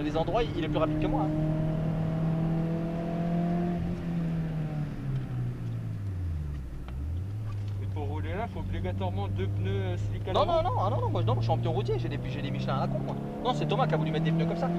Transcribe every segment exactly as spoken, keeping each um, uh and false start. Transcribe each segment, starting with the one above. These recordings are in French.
des endroits, il est plus rapide que moi. Hein. Et pour rouler là, faut obligatoirement deux pneus slick à Non, l'avant. non, non, ah, non, non, moi, non, moi je suis champion routier, j'ai des, j'ai des Michelin à la con moi. Non, c'est Thomas qui a voulu mettre des pneus comme ça.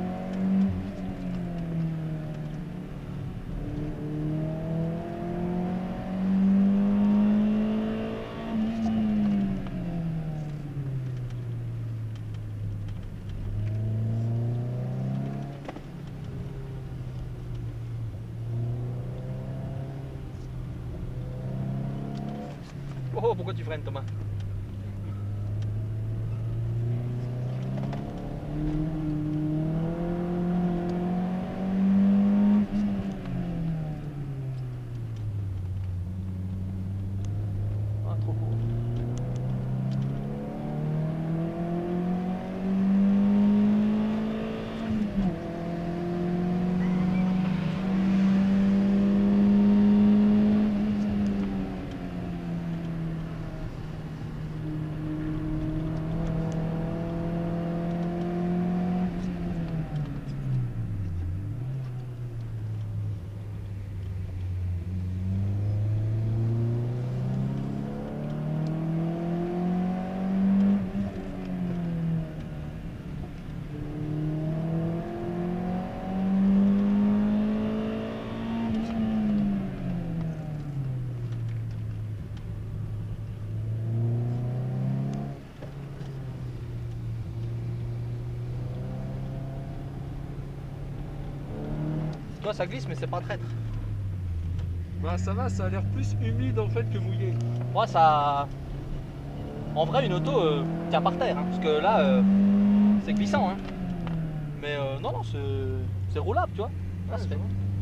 Oh, pourquoi tu freines Thomas? Ah, trop court. Toi ça glisse mais c'est pas traître. Bah ça va, ça a l'air plus humide en fait que mouillé. Moi ça... En vrai une auto euh, tient par terre, hein, parce que là euh, c'est glissant. Hein. Mais euh, non, non, c'est roulable, tu vois. Là, ça fait.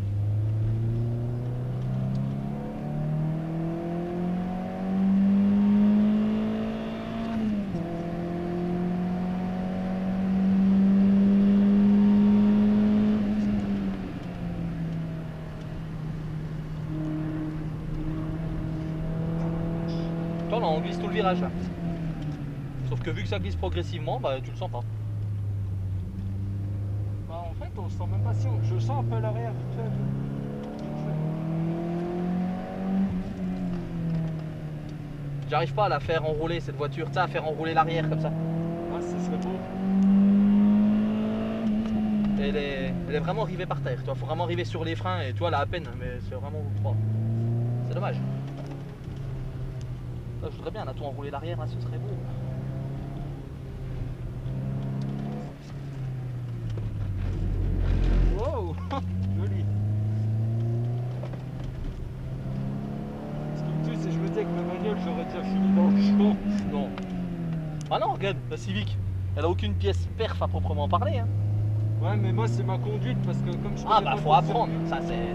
Toi, là, on glisse tout le virage là. Sauf que vu que ça glisse progressivement, bah tu le sens pas. Bah en fait on sent même pas si on... Je sens un peu l'arrière vite fait. J'arrive pas à la faire enrouler cette voiture, tu sais, à faire enrouler l'arrière comme ça. Ah ce serait beau. Elle est, elle est vraiment rivée par terre, tu vois, faut vraiment arriver sur les freins et tu vois là à peine, mais c'est vraiment froid. C'est dommage. Là, je voudrais bien là tout enrouler l'arrière, là ce serait beau. Wow, joli. Ce qui me tue, c'est que je me dis avec ma bagnole, j'aurais déjà fini dans le champ. Non. Ah non, regarde, la Civic, elle a aucune pièce perf à proprement parler. Hein. Ouais, mais moi c'est ma conduite parce que comme je Ah connais bah pas faut ton apprendre, circuit- ça c'est...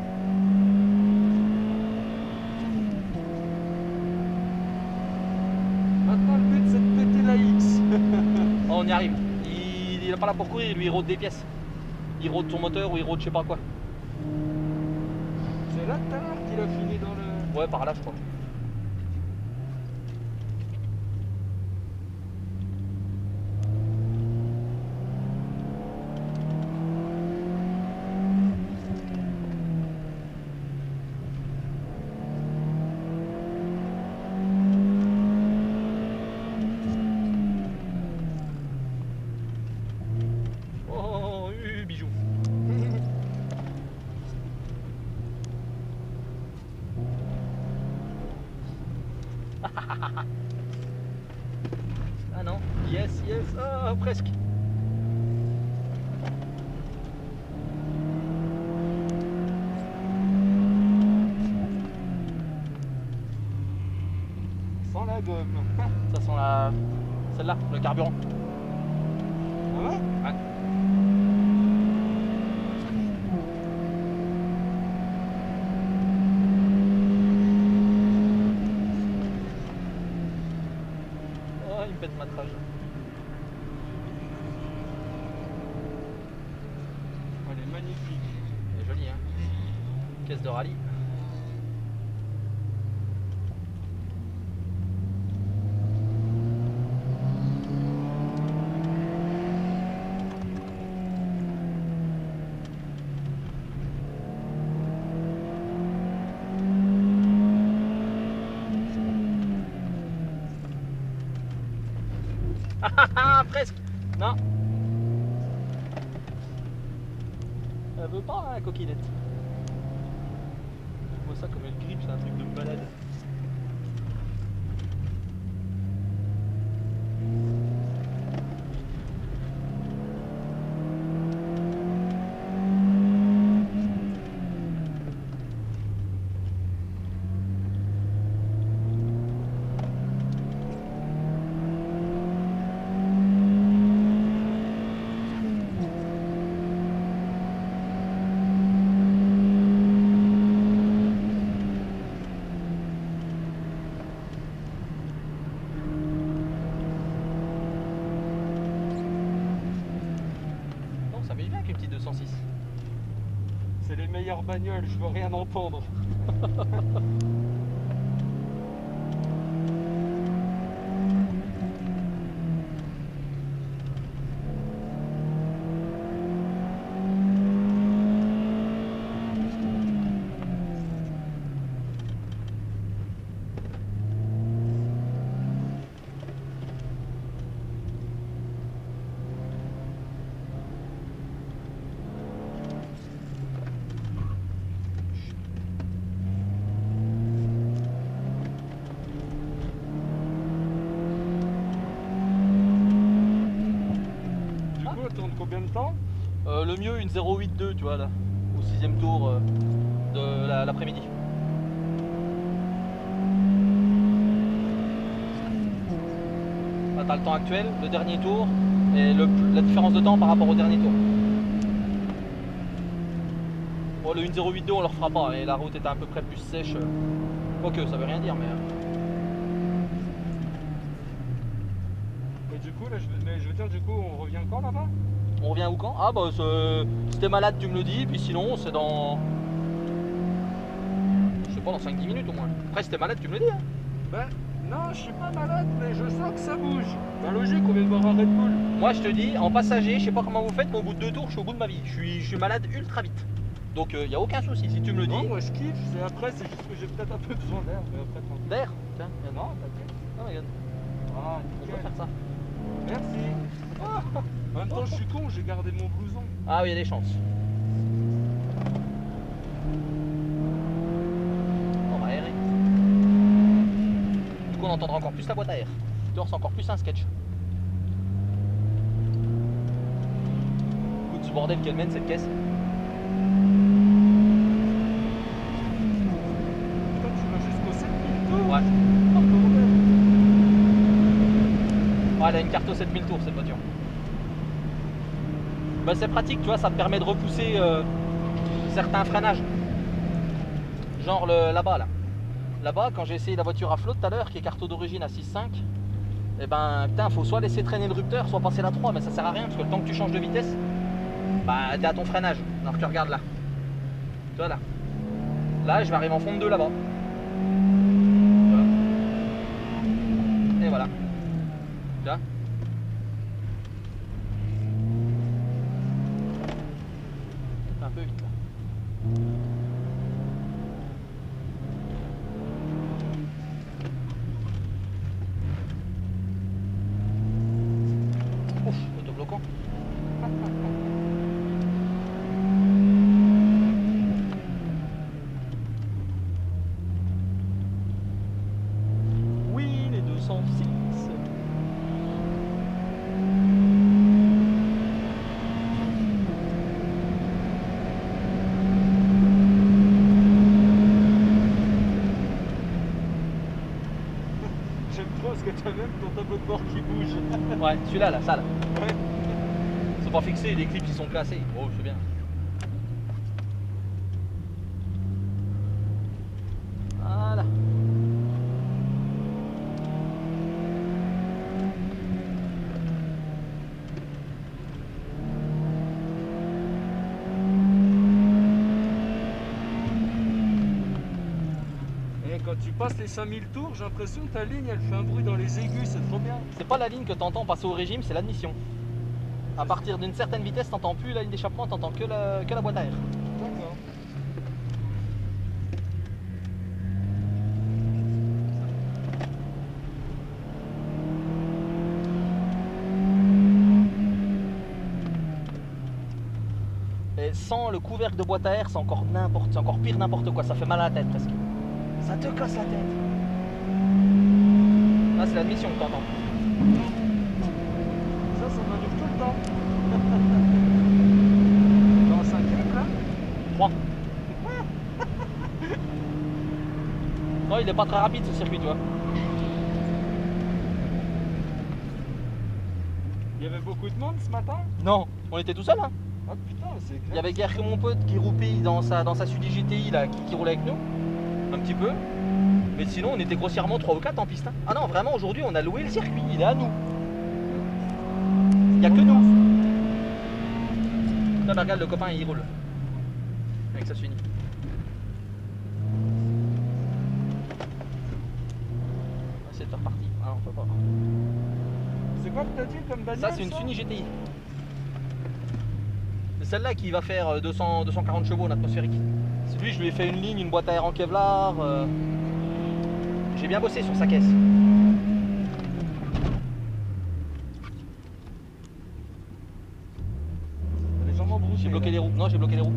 Maintenant le but c'est de péter la X. Oh, on y arrive. Il, il est pas là pour courir, lui il rôde des pièces. Il rôde ton moteur ou il rôde je sais pas quoi. C'est là tout à l'heure qu'il a fini dans le... Ouais, par là je crois. Oh, euh, bijou. Ah non, yes, yes, ah presque. Sans la gomme. Ça sent la... celle-là, le carburant. Ah ouais? Ouais. Oh, il me pète ma trage. Elle est magnifique. Elle est jolie, hein. Caisse de rallye. Ah, presque. Non. Elle veut pas, hein, la coquinette. Je vois ça comme elle grippe, c'est un truc de malade. Ça met bien avec une petite deux cent six. C'est les meilleures bagnoles, je veux rien entendre. Combien de temps? euh, Le mieux, une zéro huit deux, tu vois, là, au sixième tour euh, de la- l'après-midi. Là, t'as le temps actuel, le dernier tour, et le, la différence de temps par rapport au dernier tour. Bon, le une zéro huit deux, on le refera pas, et la route était à peu près plus sèche. Quoique, ça veut rien dire, mais... Et du coup, là, je veux, mais je veux dire, du coup, on revient quand là-bas? On revient où quand? Ah bah si t'es malade tu me le dis, puis sinon c'est dans... Je sais pas, dans cinq dix minutes au moins. Après si t'es malade tu me le dis hein. Ben non, je suis pas malade, mais je sens que ça bouge. Ben logique, on vient de boire un Red Bull. Moi je te dis, en passager, je sais pas comment vous faites, mais au bout de deux tours je suis au bout de ma vie. Je suis, je suis malade ultra vite. Donc il euh, y a aucun souci, si tu me le dis. Non, moi je kiffe, c'est après, c'est juste que j'ai peut-être un peu besoin d'air, mais après tranquille. D'air? Tiens, regarde. Non, t'inquiète. Ah regarde, Ah, on peut nickel. faire ça. Merci. Ah, en même temps, je suis con, j'ai gardé mon blouson. Ah oui, il y a des chances. On va aérer. Du coup on entendra encore plus la boîte à air. Dehors c'est encore plus un sketch. Écoute ce bordel qu'elle mène cette caisse. Putain, tu vas jusqu'au sept mille tours. Ouais. Oh, bordel. Ouais, elle a une carte aux sept mille tours cette voiture. Bah, c'est pratique, tu vois, ça te permet de repousser euh, certains freinages. Genre le, là-bas, là. Là-bas, quand j'ai essayé la voiture à flot tout à l'heure, qui est carte d'origine à six cinq, et ben putain, faut soit laisser traîner le rupteur, soit passer la trois, mais ça sert à rien parce que le temps que tu changes de vitesse, bah t'es à ton freinage. Alors que tu regardes là. Tu vois là. Là, je vais arriver en fond de deux là-bas. Et voilà. Tu vois. Un peu vite là. Ouf, autobloquant. Oui, les deux cent six. J'aime trop parce que t'as même ton tableau de bord qui bouge. Ouais, celui-là, là, ça là. Ouais. C'est pas fixé, les clips ils sont cassés. Oh, c'est bien. Voilà. Et quand tu passes les cinq mille tours, j'ai l'impression que ta ligne elle fait un bruit dans les aigus, c'est trop bien. C'est pas la ligne que t'entends passer au régime, c'est l'admission. À partir d'une certaine vitesse, t'entends plus la ligne d'échappement, t'entends que la, que la boîte à air. D'accord. Et sans le couvercle de boîte à air, c'est encore n'importe, c'est encore pire n'importe quoi. Ça fait mal à la tête presque. Ça te casse la tête. Là, c'est l'admission que t'entends. Ça, ça m'arrive tout le temps. Dans cinquième là trois. Non, il est pas très rapide ce circuit, tu vois. Il y avait beaucoup de monde ce matin? Non, on était tout seul, hein. Ah putain, c'est clair. Il y avait guère que mon pote qui roupille dans sa, dans sa Sudi G T I là, qui, qui roulait avec nous. Un petit peu. Mais sinon, on était grossièrement trois ou quatre en piste. Hein. Ah non, vraiment, aujourd'hui, on a loué le circuit. Il est à nous. Il n'y a que nous. Là, bah, regarde, le copain, il roule. Avec sa Suni. Ah, c'est reparti. Ah non, on peut pas. C'est quoi que t'as dit comme bagnole? Ça, c'est une Suni G T I. C'est celle-là qui va faire deux cents, deux cent quarante chevaux en atmosphérique. C'est lui, je lui ai fait une ligne, une boîte à air en Kevlar. Euh... J'ai bien bossé sur sa caisse. Légèrement brouillé. J'ai bloqué les roues. Non, j'ai bloqué les roues.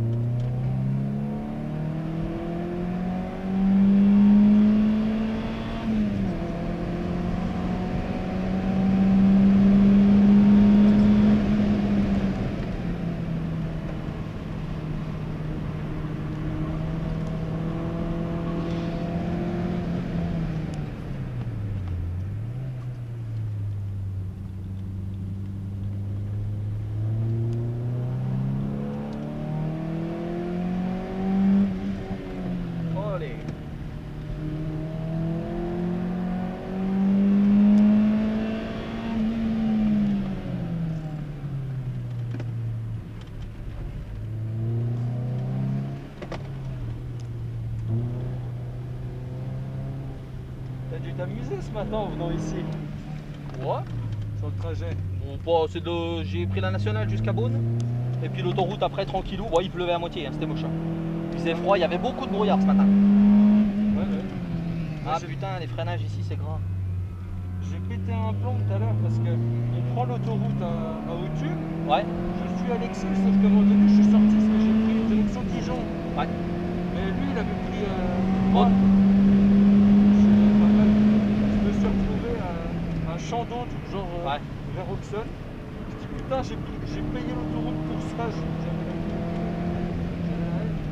T'as dû t'amuser ce matin en venant ici, Ouais. sur le trajet. Bon, bah, c'est de... J'ai pris la nationale jusqu'à Beaune. Et puis l'autoroute après, tranquillou. Bon, il pleuvait à moitié, hein, c'était moche. Hein. Il faisait froid, il y avait beaucoup de brouillard ce matin. Ouais, ouais. Ah j'ai- putain, les freinages ici, c'est gras. J'ai pété un plomb tout à l'heure parce que on prend l'autoroute à, à Autun. Ouais. Je suis à Alexis, sauf qu'à un moment donné, je suis sorti parce que j'ai pris une direction Dijon. Ouais. Mais lui, il avait pris euh, Bon. Beaune. Je, je me suis retrouvé à un Chandon, tout genre euh, Ouais. vers Auxonne. Je dis putain, j'ai pris- j'ai payé l'autoroute pour ça. je- j'avais la- j'avais la haine.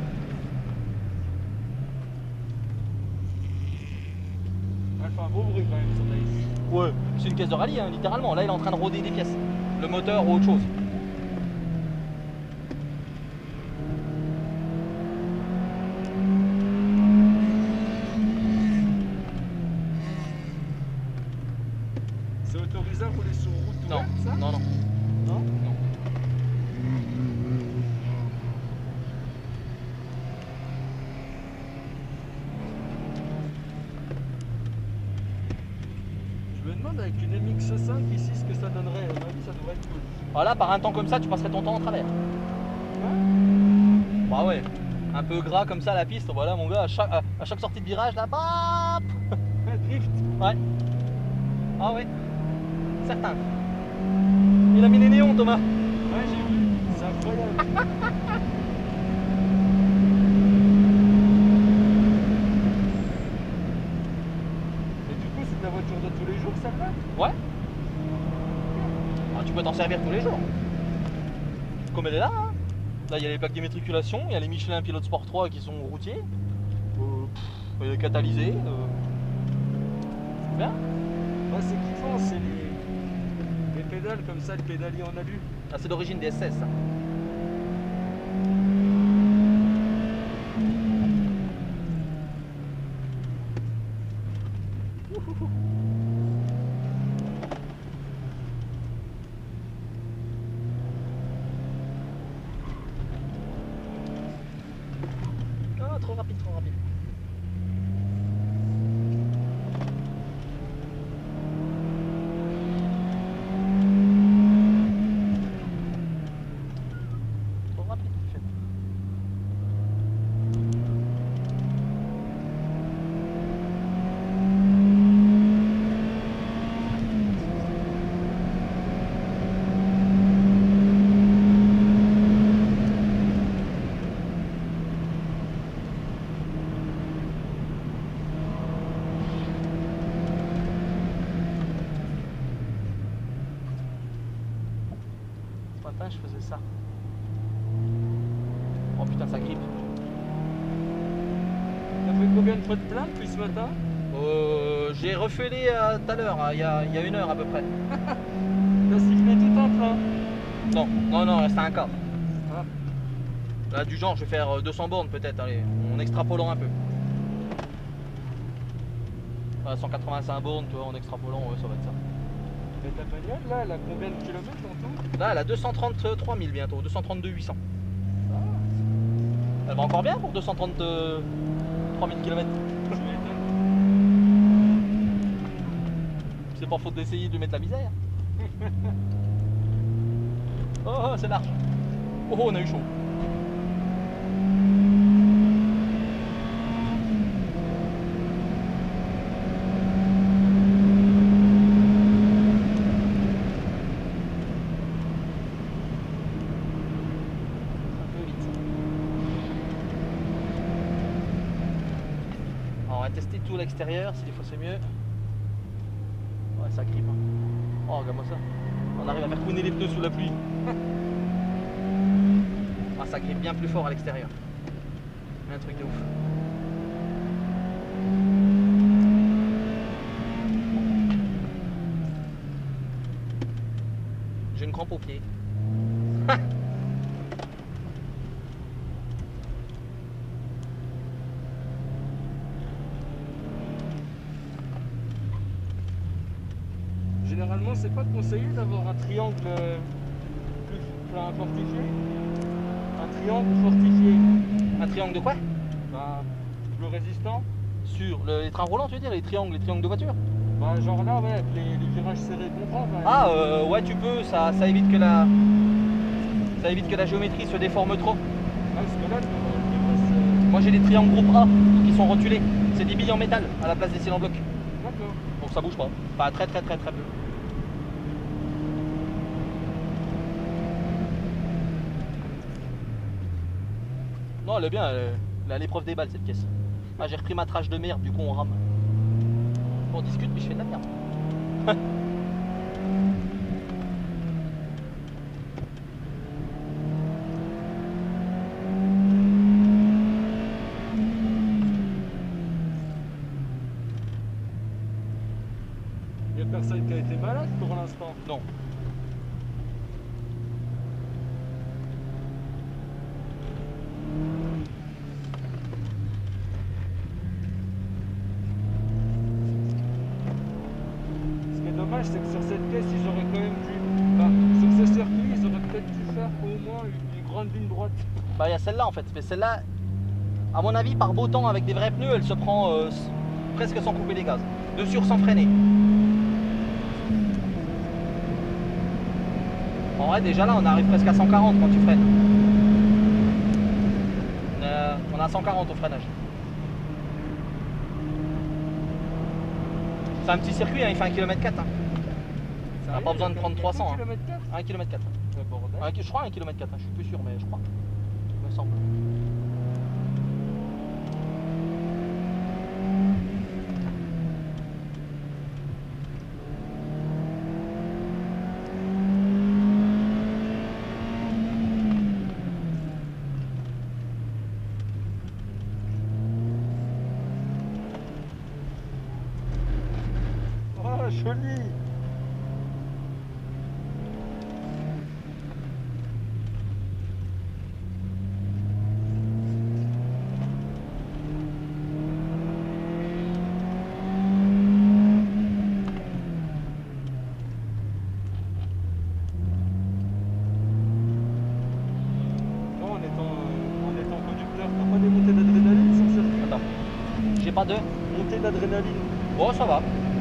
Elle fait un beau bruit quand même sur ta ici. Ouais. C'est une caisse de rallye, hein, littéralement. Là, il est en train de rôder des pièces. Le moteur ou autre chose. C'est autorisé à rouler sur route Non, ouverte, ça? non, non. Non. Non. Je me demande avec une M X cinq ici ce que ça donnerait. À mon avis, ça devrait être cool. Voilà, par un temps comme ça, tu passerais ton temps en travers. Ouais. Bah ouais. Un peu gras comme ça la piste, voilà mon gars, à chaque, à chaque sortie de virage, là, bap. Un drift. Ouais. Ah ouais. Certain. Il a mis les néons, Thomas. Ouais, j'ai vu. C'est incroyable. Et du coup, c'est ta voiture de tous les jours, celle-là? Ouais. Ah, tu peux t'en servir tous les jours. Comme elle est là. Hein. Là, il y a les plaques d'immatriculation, il y a les Michelin Pilot Sport trois qui sont routiers. Euh, pff, il y a les catalysés. Euh... C'est bien. Ouais, c'est kiffant, c'est les... les pédales comme ça, le pédalier en alu. Ah, c'est d'origine des S S. Ça. Ah, trop rapide, trop rapide. Trop rapide, tu fais. matin je faisais ça. Oh putain, ça grippe. T'as fait combien de fois de plein depuis ce matin? Euh, j'ai refait les euh, tout à l'heure, il y, a, il y a une heure à peu près. T'as cyclé tout en train? Non, non, non, reste à un quart. Ah. Là, du genre, je vais faire deux cents bornes peut-être, allez, en extrapolant un peu. Voilà, cent quatre-vingt-cinq bornes, tu vois, en extrapolant, ouais, ça va être ça. Mais ta bagnole là, elle a combien de kilomètres en tout? Là, elle a deux cent trente-trois mille bientôt, deux cent trente-deux huit cents. Ah, Elle va encore bien pour deux cent trente-trois mille kilomètres. tu m'étonnes. C'est pas faute d'essayer de lui mettre la misère. Oh, oh c'est large. Oh, oh, on a eu chaud. Un peu vite. Alors, on va tester tout l'extérieur, si des fois c'est mieux. Ouais, ça grippe. Hein. Oh, regarde-moi ça. On arrive à faire couiner les pneus sous la pluie. Ah, ça grippe bien plus fort à l'extérieur. Un truc de ouf. J'ai une crampe au pied. Généralement, c'est pas conseillé d'avoir un triangle euh, plus enfin, fortifié. Un triangle fortifié. Un triangle de quoi? Bah, plus résistant. Sur le- les trains roulants, tu veux dire? Les triangles, les triangles de voiture? Bah, genre là, ouais, avec les, les virages serrés qu'on prend. Bah, Ah, euh, ouais, tu peux, ça, ça évite que la... Ça évite que la géométrie se déforme trop. ah, parce que là, le- le- Moi j'ai des triangles groupe A qui sont rotulés. C'est des billes en métal à la place des cils en bloc. c'est- D'accord. Donc ça bouge pas. Enfin très très très très peu. Non, elle est bien, elle, est- elle a l'épreuve des balles cette pièce. Ah, j'ai repris ma trache de merde, du coup on rame. On discute mais je fais de la merde. Il n'y a personne qui a été malade pour l'instant. Non. Ce qui est dommage, c'est que sur cette caisse, ils auraient quand même dû. Enfin, sur ce circuit, ils auraient peut-être dû faire au moins une, une grande ligne droite. Bah il y a celle-là en fait. Mais celle-là, à mon avis, par beau temps avec des vrais pneus, elle se prend euh, s- presque sans couper les gaz. De sûr sans freiner. En vrai déjà là on arrive presque à cent quarante quand tu freines. On est- on est à cent quarante au freinage. C'est un petit circuit, hein, il fait un kilomètre quatre. Hein. Ça pas besoin de prendre trois cents, hein. kilomètres quatre. un kilomètre quatre. Le bordel. Un- je crois un kilomètre quatre, hein, je suis plus sûr mais je crois. Il me semble. Oh, joli. Bon, en étant, euh, en étant conducteur, t'as pas des montées d'adrénaline sur ce circuit? Attends. J'ai pas de. Montée d'adrénaline. Bon ça va.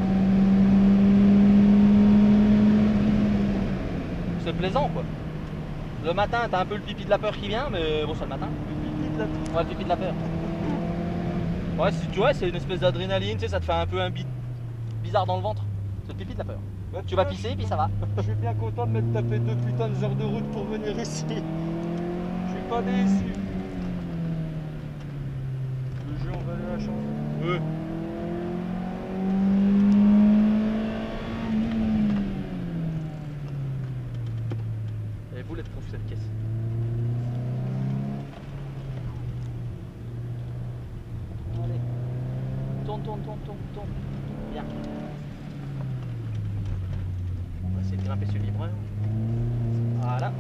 C'est plaisant quoi. Le matin t'as un peu le pipi de la peur qui vient, mais bon c'est le matin. Le pipi de la tour. Ouais, le pipi de la peur. Ouais, si tu vois, c'est une espèce d'adrénaline, tu sais, ça te fait un peu un bit bizarre dans le ventre. C'est le pipi de la peur. Bah, Tu vas vois, pisser, puis ça va. Je suis bien content de m'être tapé deux putains de heures de route pour venir ici. Je suis pas déçu. Le jeu en valait la chance. Ouais. Et boulette. tourne, tourne, tourne, tourne. Bien. On va essayer de grimper sur le livreur. Voilà.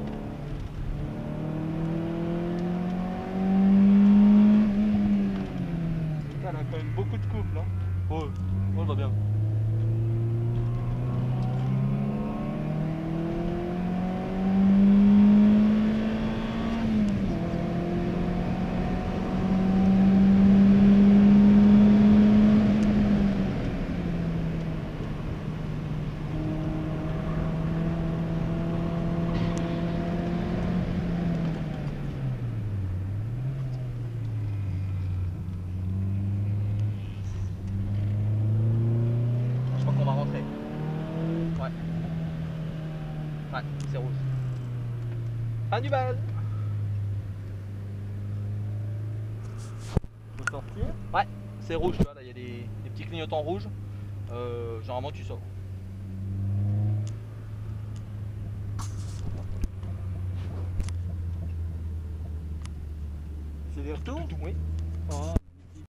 Elle a quand même beaucoup de couple, hein. Oh, on va bien. Je crois qu'on va rentrer. Ouais. Ouais, c'est rouge. Fin du bal. Faut sortir. Ouais, c'est rouge, tu vois, là il y a des, des petits clignotants rouges. Euh, généralement tu sors. C'est des retours? Oui. Oh.